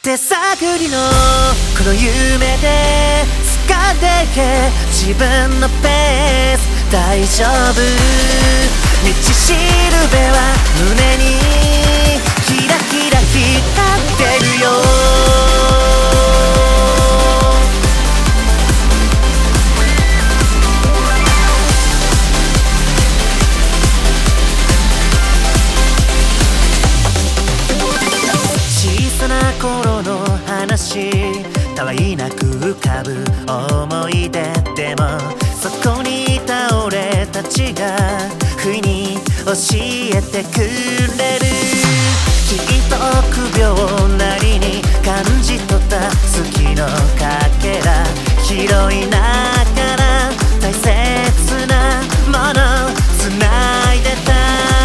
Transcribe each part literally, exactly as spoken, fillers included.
手探りのこの夢で掴んでけ自分のペース大丈夫道しるべは胸にキラキラ光ってるよ小さな頃の話たわいなく浮かぶ思い出でもそこにいた俺たちが不意に教えてくれるきっと臆病なりに感じ取った好きのかけら拾いながら大切なもの繋いでた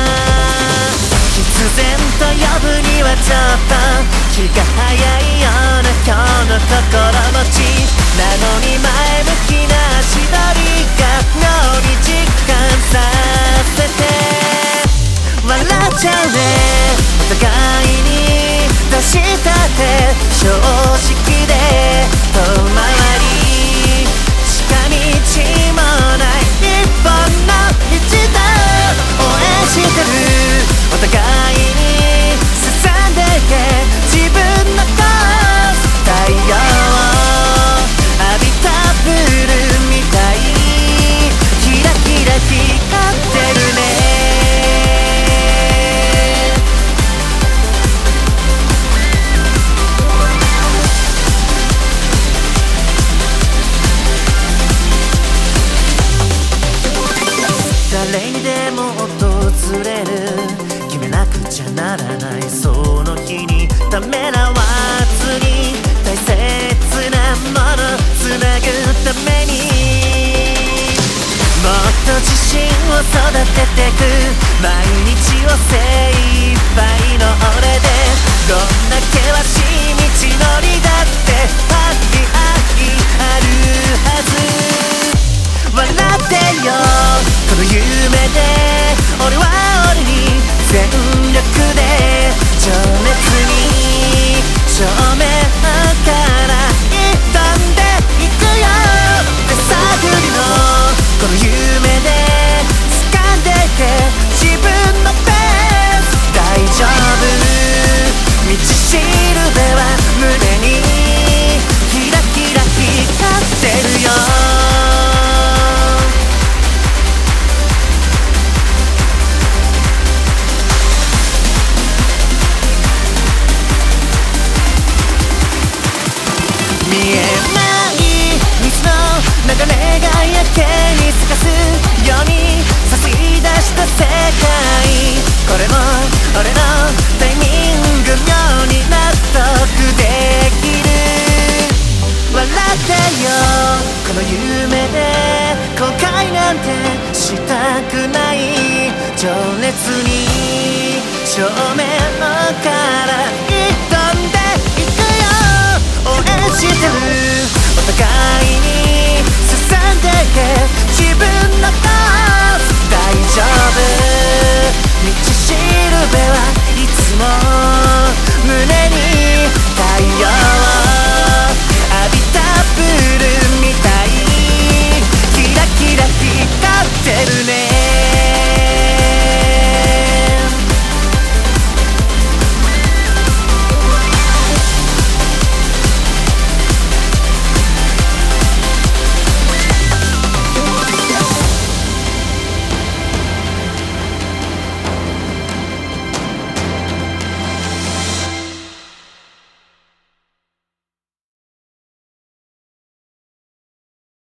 必然と呼ぶにはちょっと気が早いような今日の心持ちなのに前向きな足取りが脳に実感させて笑っちゃうねお互いに出したって正直で遠回り近道もない一本の道だ応援してるお互いに進んでけ自分のコース太陽を浴びたブルーみたいキラキラ光ってるね誰にでも訪れる決めなくちゃならないその日にためらわずに大切なものつなぐためにもっと自信を育ててく毎日を精一杯の俺でどんな険しい道のりだってありありあるはず笑ってよこの夢で俺は俺に全力で情熱に正面から挑んでいくよ手探りのこの夢で掴んでけ自分のペース大丈夫道しるべは胸にキラキラ光ってるよ見えない水の流れがやけに透かすようにさすぎ出した世界これも俺のタイミング